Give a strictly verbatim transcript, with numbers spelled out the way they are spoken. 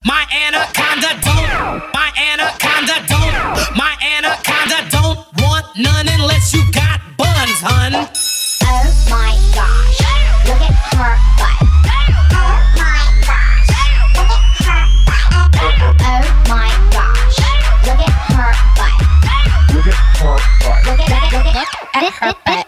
My anaconda don't, my anaconda don't, my anaconda don't want none unless you got buns, hun. Oh my gosh, look at her butt. Oh my gosh, look at her butt. Oh my gosh, look at her butt. Look at her butt. Look at, look at, look at her butt.